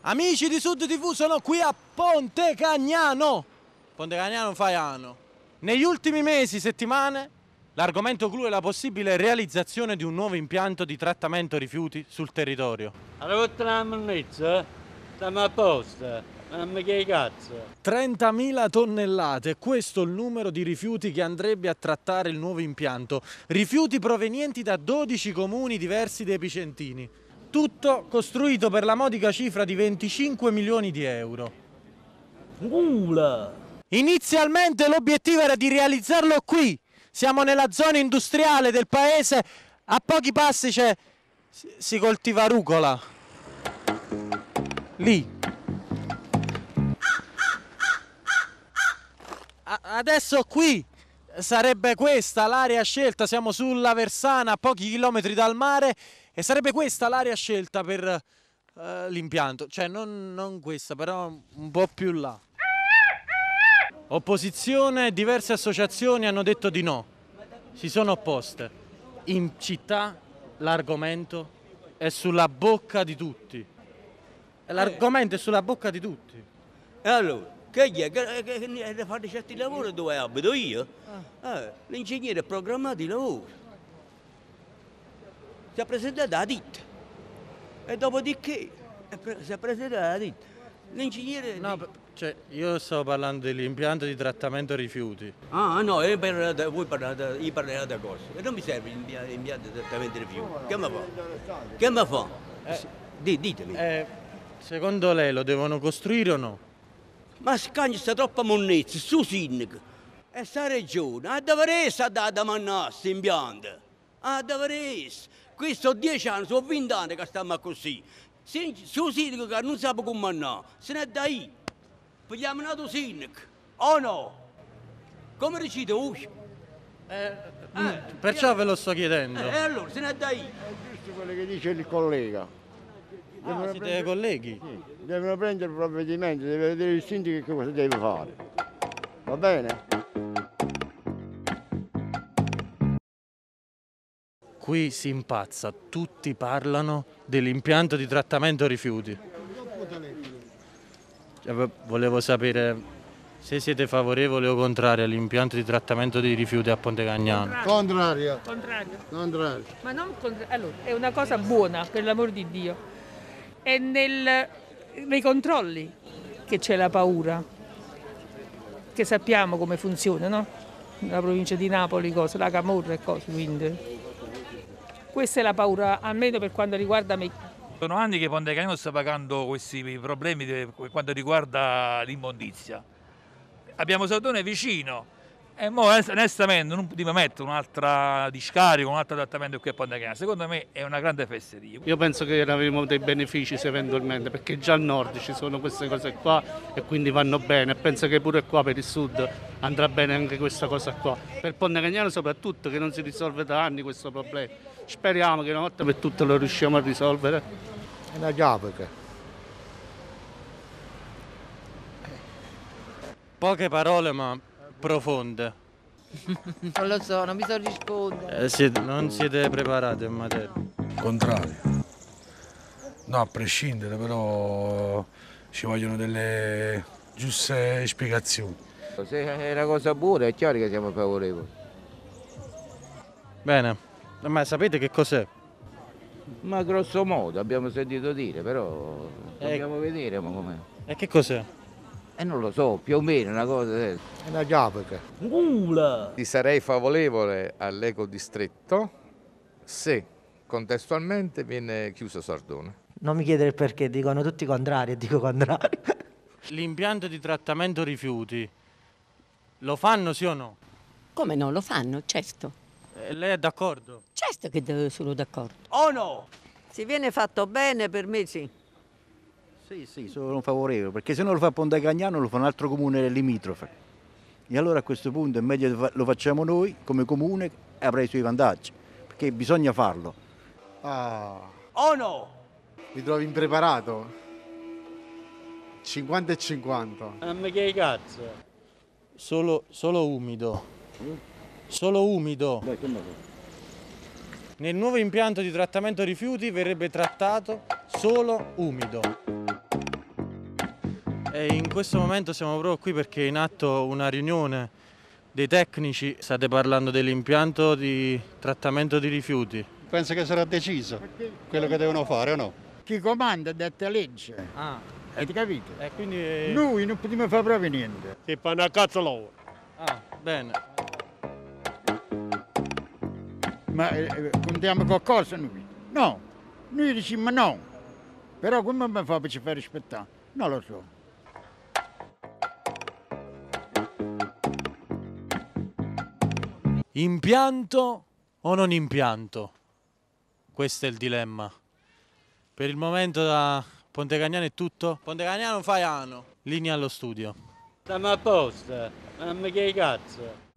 Amici di Sud TV, sono qui a Ponte Cagnano. Ponte Cagnano Faiano. Negli ultimi mesi, settimane, l'argomento clou è la possibile realizzazione di un nuovo impianto di trattamento rifiuti sul territorio. Allora, la monnezza, stiamo a posto. Non mi che cazzo. 30.000 tonnellate, questo è il numero di rifiuti che andrebbe a trattare il nuovo impianto. Rifiuti provenienti da 12 comuni diversi dei Picentini. Tutto costruito per la modica cifra di 25 milioni di euro. Inizialmente l'obiettivo era di realizzarlo qui. Siamo nella zona industriale del paese, a pochi passi si coltiva rucola. Lì. Adesso qui sarebbe questa l'area scelta, siamo sulla Versana a pochi chilometri dal mare e sarebbe questa l'area scelta per l'impianto, cioè non questa, però un po' più là. Opposizione, diverse associazioni hanno detto di no, si sono opposte. In città l'argomento è sulla bocca di tutti. L'argomento è sulla bocca di tutti. E allora, che è fare certi lavori dove abito io? L'ingegnere ha programmato i lavori. Si è presentato alla ditta. E dopodiché si è presentato alla ditta. L'ingegnere... No, cioè io stavo parlando dell'impianto di trattamento rifiuti. Ah no, voi parlate di cose. E non mi serve l'impianto di trattamento rifiuti. Che mi fa? Che mi fa? Ditemi. Secondo lei lo devono costruire o no? Ma scagna sta troppa monnezza, su sindaco. E sta regione, a dove sta da mannarsi impianto? A dove Qui sono 10 anni, sono 20 anni che stiamo così. Su sindaco che non sa come mannare, se ne da io. Vogliamo un altro sindaco, o no? Come decide? Perciò ve lo sto chiedendo. E allora, se ne da io. È giusto quello che dice il collega. Siete colleghi? Sì, devono prendere il provvedimento, deve vedere il sindaco che cosa deve fare. Va bene? Qui si impazza, tutti parlano dell'impianto di trattamento rifiuti. Volevo sapere se siete favorevoli o contrari all'impianto di trattamento dei rifiuti a Ponte Cagnano. Contrario. Contrario. Ma non allora, è una cosa buona, per l'amor di Dio. È nei controlli che c'è la paura, che sappiamo come funziona, no? La provincia di Napoli, la camorra e cose, quindi questa è la paura, almeno per quanto riguarda me. Sono anni che Ponte Cagnano sta pagando questi problemi per quanto riguarda l'immondizia. Abbiamo Sautone vicino e mo onestamente non potevo mettere un'altra discarica, un altro trattamento qui a Ponte Cagnano. Secondo me è una grande fesseria. Io penso che avremo dei benefici se eventualmente, perché già al nord ci sono queste cose qua e quindi vanno bene. Penso che pure qua per il sud andrà bene anche questa cosa qua. Per Ponte Cagnano soprattutto, che non si risolve da anni questo problema. Speriamo che una volta per tutte lo riusciamo a risolvere. È una giapica. Poche parole ma profonde. Non lo so, non mi so rispondere. Non siete preparati in materia. Contrario. No, a prescindere, però ci vogliono delle giuste spiegazioni. Se è una cosa buona è chiaro che siamo favorevoli. Bene, ma sapete che cos'è? Ma grosso modo abbiamo sentito dire, però dobbiamo vedere ma com'è. E che cos'è? E non lo so, più o meno una cosa. È una giapica. Ti sarei favorevole all'ecodistretto se contestualmente viene chiuso Sardone. Non mi chiedere il perché, dicono tutti contrari e dico contrario. L'impianto di trattamento rifiuti lo fanno sì o no? Come no, lo fanno, certo. Lei è d'accordo? Certo che sono d'accordo. O no? Se viene fatto bene, per me sì. Sì, sono favorevole, perché se non lo fa Ponte Cagnano lo fa un altro comune limitrofe. E allora a questo punto è meglio che lo facciamo noi come comune e avrà i suoi vantaggi, perché bisogna farlo. O no? Mi trovi impreparato? 50 e 50. Non mi che cazzo. Solo umido. Solo umido. Nel nuovo impianto di trattamento rifiuti verrebbe trattato solo umido. E in questo momento siamo proprio qui perché è in atto una riunione dei tecnici. State parlando dell'impianto di trattamento di rifiuti. Penso che sarà deciso quello che devono fare o no? Chi comanda detta legge. Avete capito? Quindi... Noi non potremmo fare proprio niente. Che fanno a cazzo loro. Bene. Ma contiamo qualcosa noi? No. Noi diciamo no. Però come mi fa per ci fare rispettare? Non lo so. Impianto o non impianto? Questo è il dilemma. Per il momento da Pontecagnano è tutto. Pontecagnano fai anno. Linea allo studio. Stiamo a posto, non mi che cazzo.